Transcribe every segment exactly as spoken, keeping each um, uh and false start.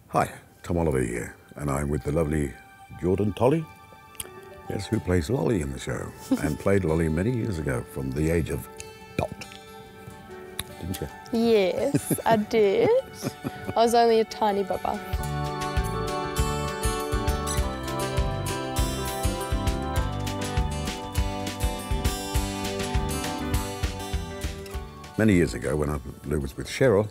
Hi, Tom Oliver here, and I'm with the lovely Jiordan Tolli, yes, who plays Lolly in the show, and played Lolly many years ago from the age of dot. Didn't you? Yes, I did. I was only a tiny bubba. Many years ago, when I was with Cheryl,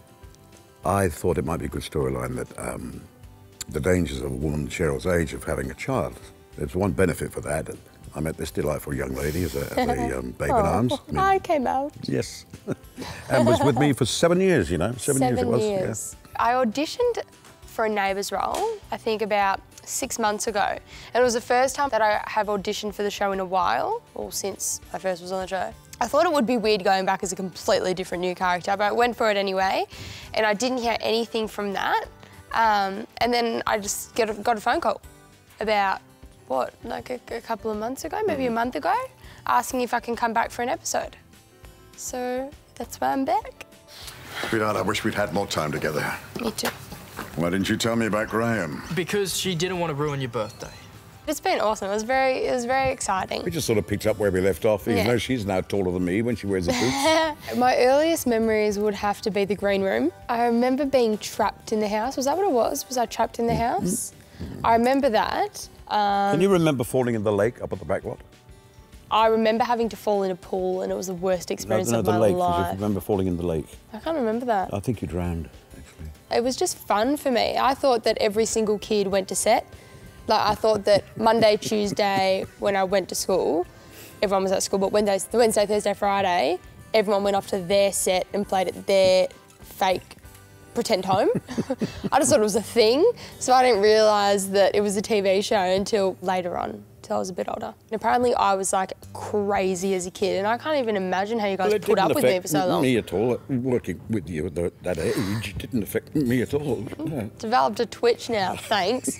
I thought it might be a good storyline that um, the dangers of a woman Cheryl's age of having a child. There's one benefit for that. I met this delightful young lady as a, as a um, babe in arms. I, mean, I came out. Yes. And was with me for seven years, you know. Seven, seven years it was. Years. Yeah. I auditioned for a Neighbours role, I think about six months ago. And it was the first time that I have auditioned for the show in a while, or since I first was on the show. I thought it would be weird going back as a completely different new character, but I went for it anyway, and I didn't hear anything from that. Um, and then I just get a, got a phone call about, what, like a, a couple of months ago, maybe a month ago, asking if I can come back for an episode. So that's why I'm back. Sweetheart, I wish we'd had more time together. Me too. Why didn't you tell me about Graham? Because she didn't want to ruin your birthday. It's been awesome. It was very, it was very exciting. We just sort of picked up where we left off, even yeah. though she's now taller than me when she wears the boots. My earliest memories would have to be the green room. I remember being trapped in the house. Was that what it was? Was I trapped in the house? I remember that. Um, Can you remember falling in the lake up at the back lot? I remember having to fall in a pool, and it was the worst experience no, no, of the my lake. life. Did you remember falling in the lake? I can't remember that. I think you drowned, actually. It was just fun for me. I thought that every single kid went to set. Like, I thought that Monday, Tuesday, when I went to school, everyone was at school, but Wednesday, Wednesday, Thursday, Friday, everyone went off to their set and played at their fake pretend home. I just thought it was a thing, so I didn't realise that it was a T V show until later on, until I was a bit older. And apparently I was like crazy as a kid, and I can't even imagine how you guys well, put up with me for so long. Me at all. Working with you at that age didn't affect me at all. No. Developed a twitch now, thanks.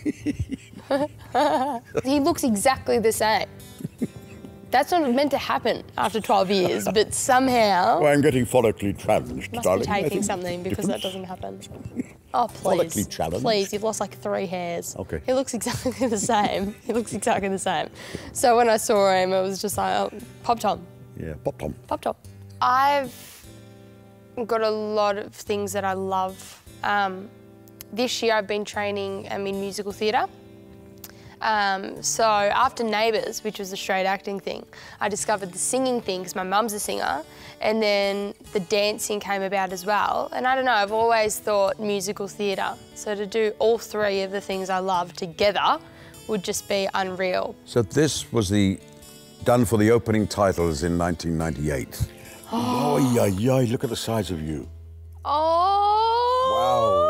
He looks exactly the same. That's not meant to happen after twelve years, but somehow... Well, I'm getting follically challenged, must darling. be taking something because that doesn't happen. Oh, please. Follically challenged? Please, you've lost like three hairs. Okay. He looks exactly the same. He looks exactly the same. So when I saw him, it was just like, oh, Pop Tom. Yeah, Pop Tom. Pop Tom. I've got a lot of things that I love. Um, this year I've been training um, in musical theatre. Um, so after Neighbours, which was the straight acting thing, I discovered the singing thing because my mum's a singer, and then the dancing came about as well. And I don't know, I've always thought musical theatre. So to do all three of the things I love together would just be unreal. So this was the done for the opening titles in nineteen ninety-eight. Oh, yeah, yeah, look at the size of you. Oh! Wow.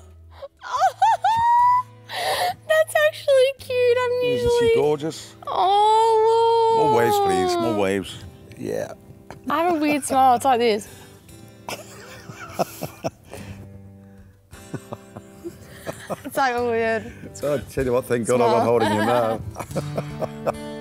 That's actually cute. I'm usually... Isn't she gorgeous? Oh, More waves, please, more waves. Yeah. I have a weird smile. It's like this. It's like weird. So I tell you what, thank God I'm not holding you now.